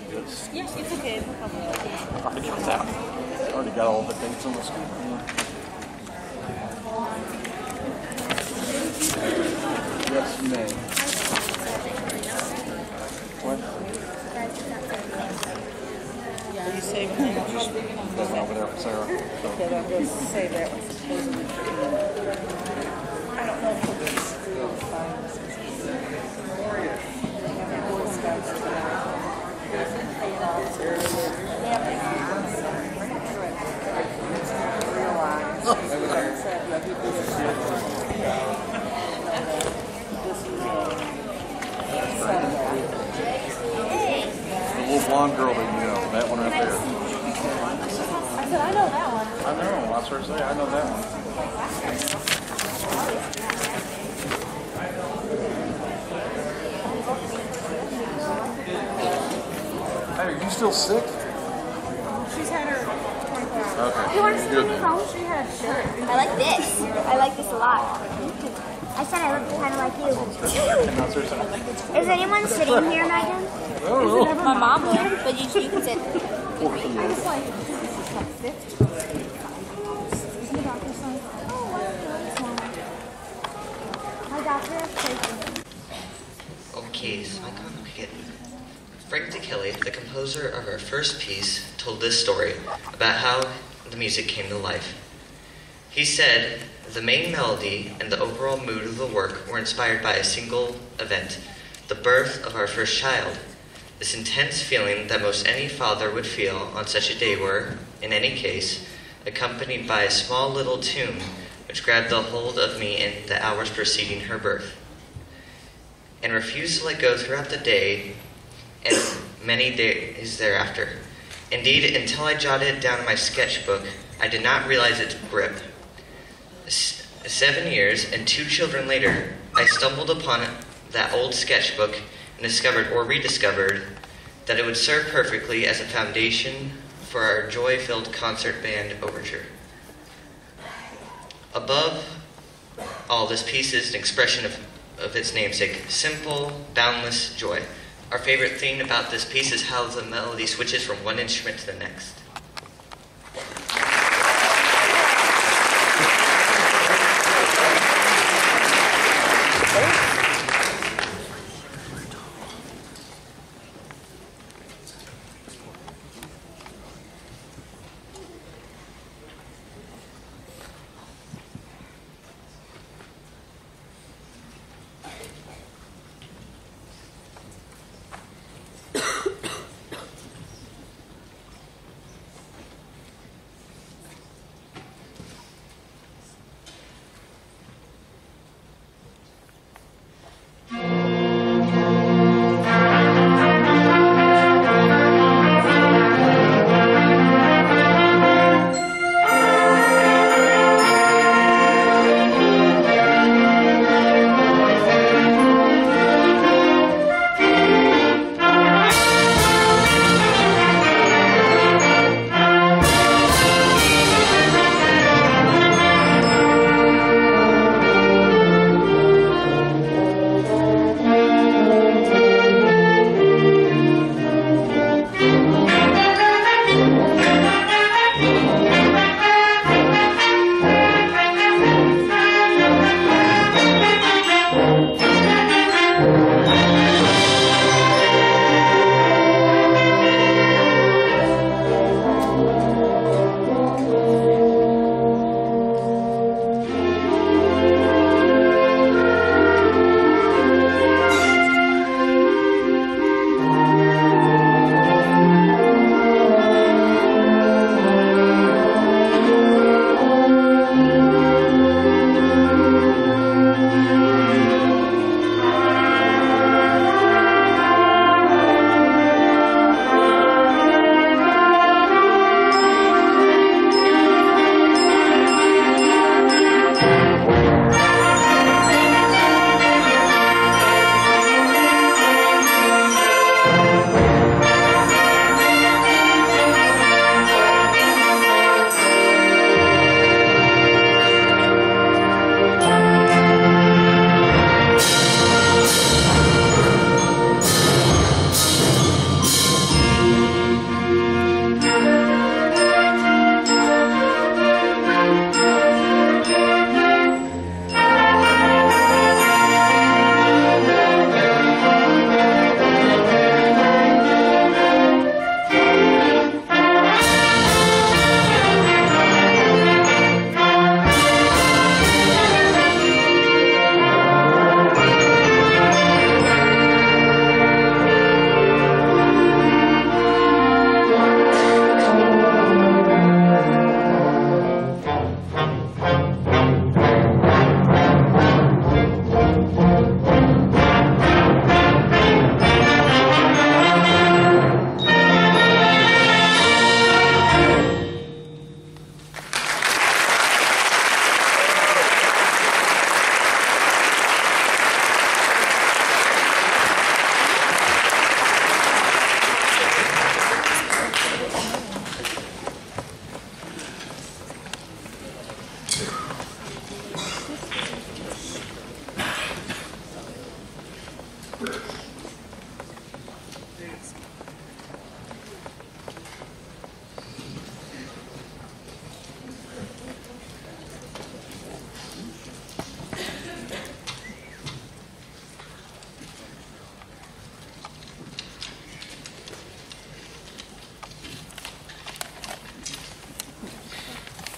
Yes. Yeah, it's okay. I think it's out. I already got all the dates on the screen. Yes, May. What? Will you save it? Just that one over there for Sarah. So. Okay, I'm going to save that one supposedly for Ian. I don't know if we'll just do it fine. They have the Boy Scouts tonight. Paying off earlier. They have to realize. Yeah, he did it. This is The little blonde girl that you know, that one right there. I said, I know that one. I know, I was going to say, I know that one. Hey, are you still sick? She's had her 24 hours. Okay. You want to Good. see me home? She had sugar. I like this. I like this a lot. I said I look kind of like you. Is anyone sitting here, Megan? Oh, My mom would, but you can sit. I was like, this is like 50. Isn't the doctor saying, My doctor is crazy. Okay, so I can't forget. Frank DeKelly, the composer of our first piece, told this story about how the music came to life. He said, the main melody and the overall mood of the work were inspired by a single event, the birth of our first child. This intense feeling that most any father would feel on such a day were, in any case, accompanied by a small little tune which grabbed the hold of me in the hours preceding her birth, and refused to let go throughout the day and many days thereafter. Indeed, until I jotted it down in my sketchbook, I did not realize its grip. 7 years and 2 children later, I stumbled upon that old sketchbook and discovered or rediscovered that it would serve perfectly as a foundation for our joy-filled concert band overture. Above all, this piece is an expression of its namesake, simple, boundless joy. Our favorite thing about this piece is how the melody switches from one instrument to the next.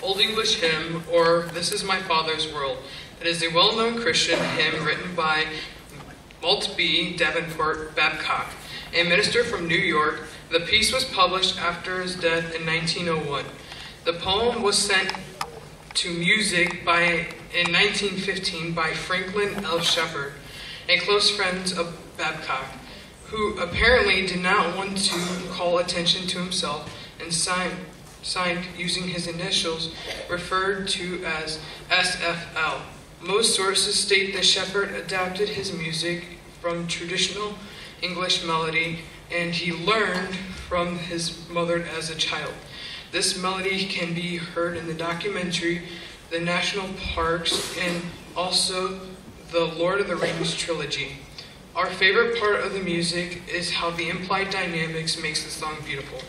Old English Hymn, or This Is My Father's World. It is a well-known Christian hymn written by Maltby Davenport Babcock, a minister from New York. The piece was published after his death in 1901. The poem was sent to music in 1915 by Franklin L. Shepard, a close friend of Babcock, who apparently did not want to call attention to himself and signed using his initials, referred to as SFL. Most sources state that Shepard adapted his music from traditional English melody, and he learned from his mother as a child. This melody can be heard in the documentary The National Parks and also the Lord of the Rings trilogy. Our favorite part of the music is how the implied dynamics makes the song beautiful.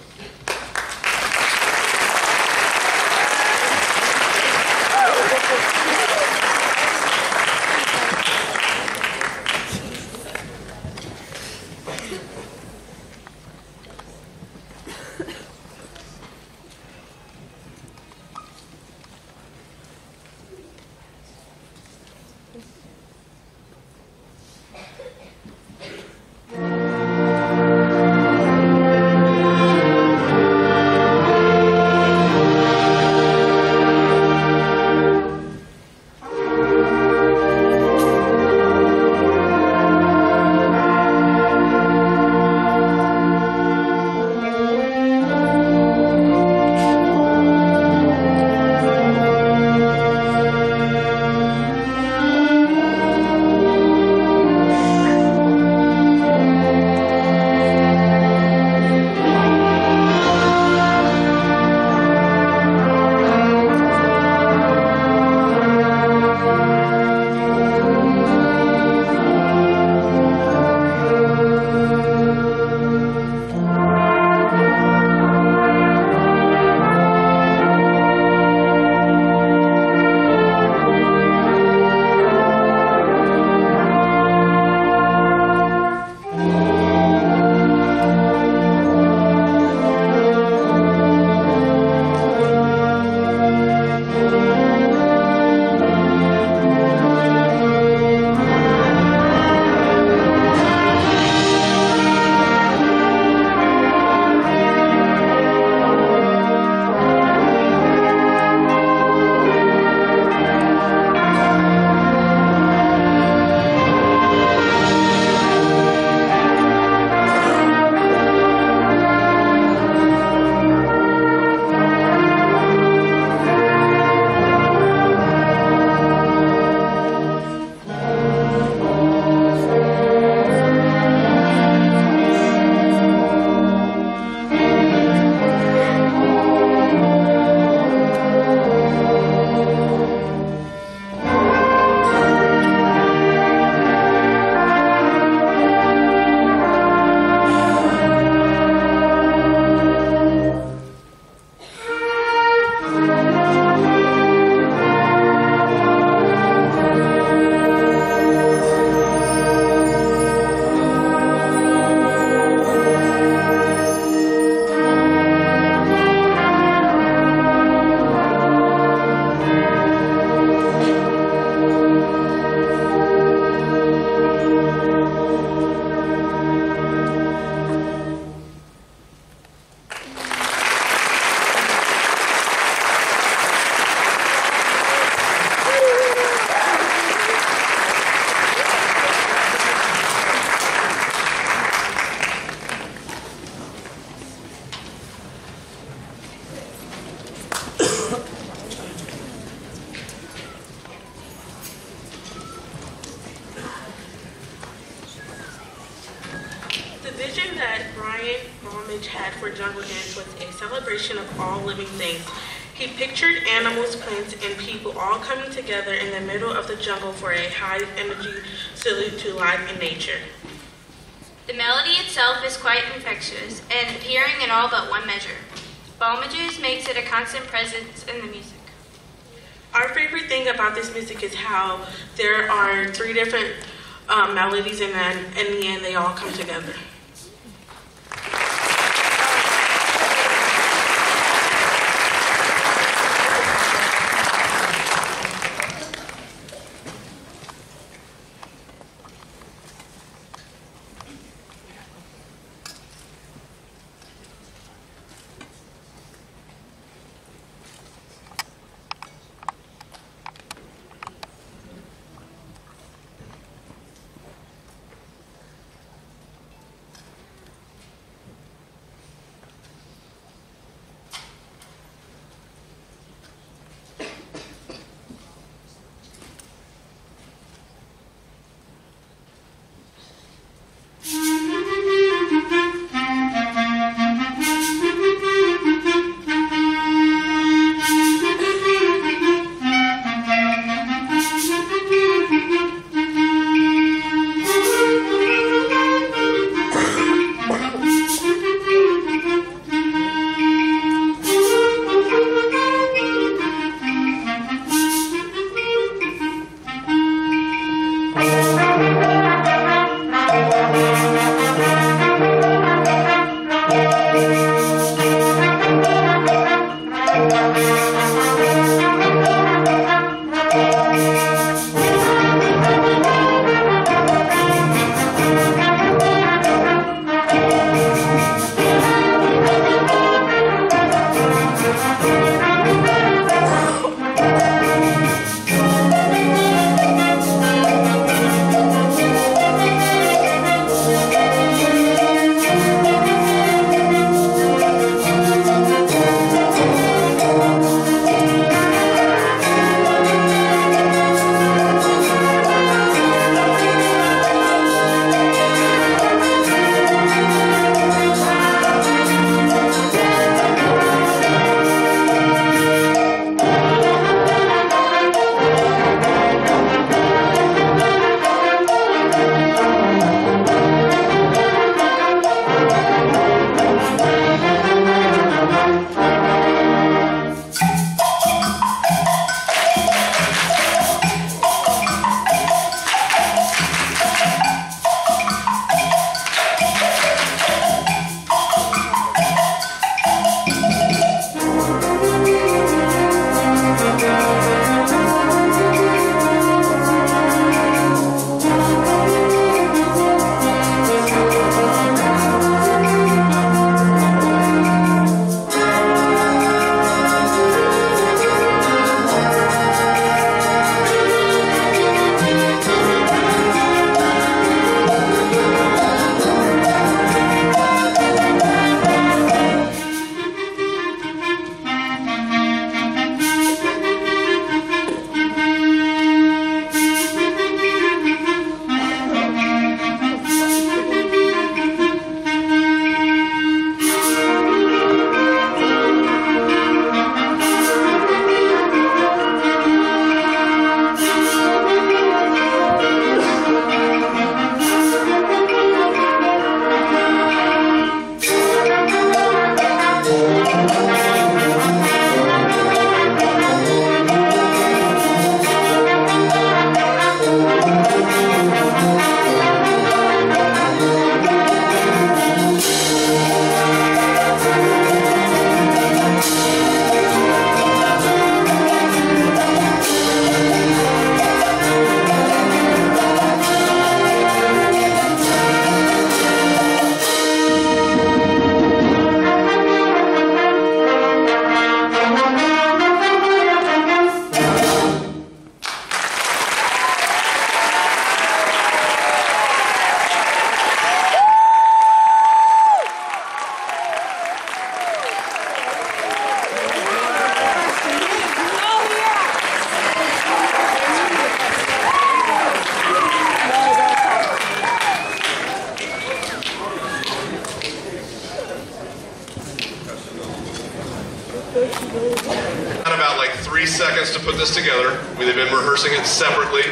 had for Jungle Dance was a celebration of all living things. He pictured animals, plants, and people all coming together in the middle of the jungle for a high-energy salute to life and nature. The melody itself is quite infectious and appearing in all but one measure. Balmages makes it a constant presence in the music. Our favorite thing about this music is how there are three different melodies, and then in the end they all come together. Got about like 3 seconds to put this together. They've been rehearsing it separately.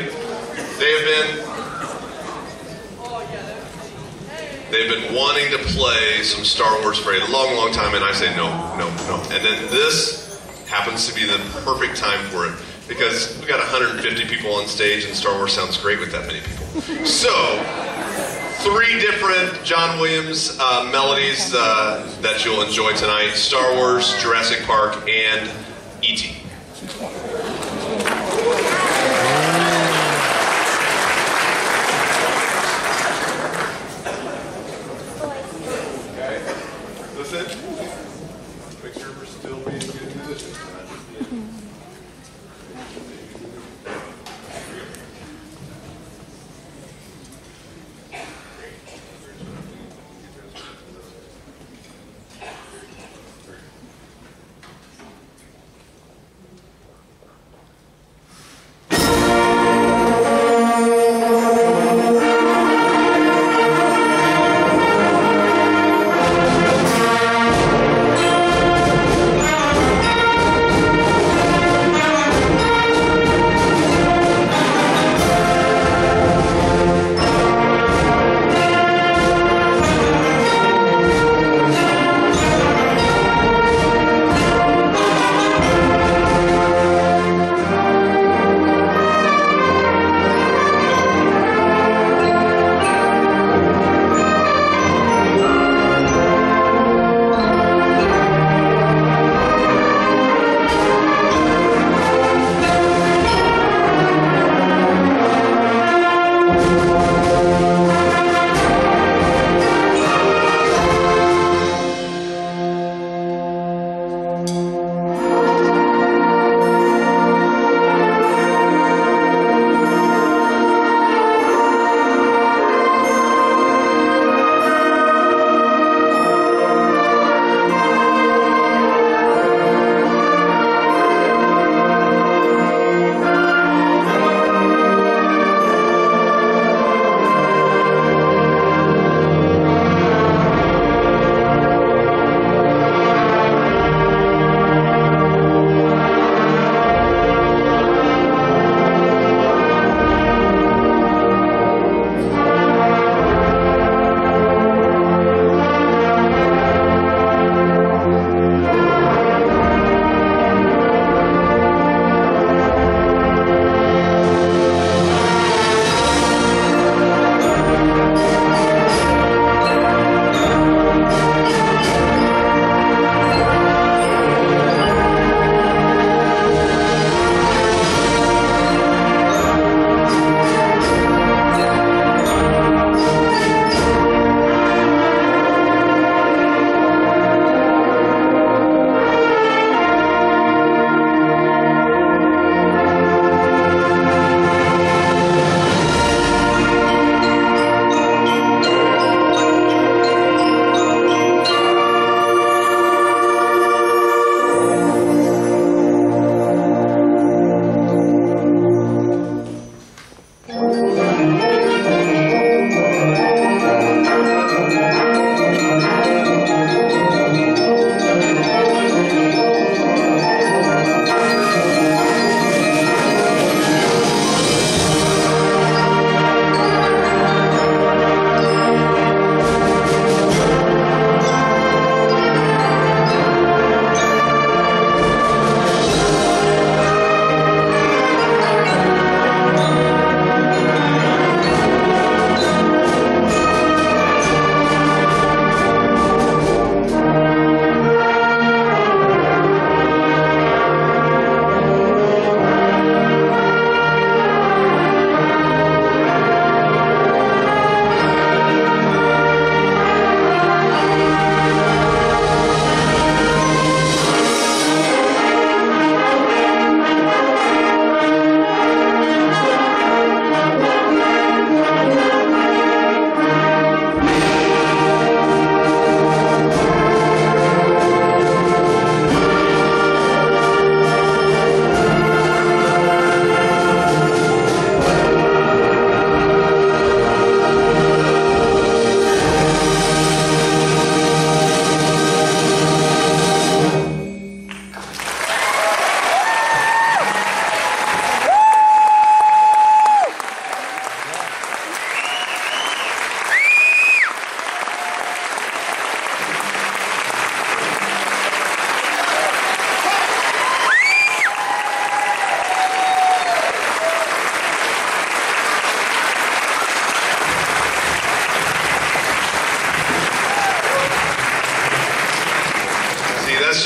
They've been wanting to play some Star Wars for a long, long time, and I say no, no, no. And then this happens to be the perfect time for it, because we got 150 people on stage, and Star Wars sounds great with that many people. So, 3 different John Williams melodies that you'll enjoy tonight: Star Wars, Jurassic Park, and E.T. Listen, make sure we're still being good musicians.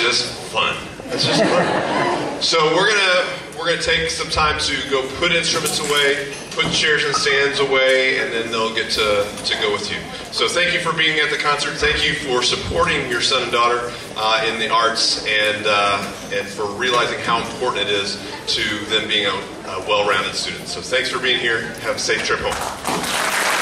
just fun. It's just fun. So we're gonna take some time to go put instruments away, put chairs and stands away, and then they'll get to go with you. So thank you for being at the concert. Thank you for supporting your son and daughter in the arts, and for realizing how important it is to them being a well-rounded student. So thanks for being here. Have a safe trip home.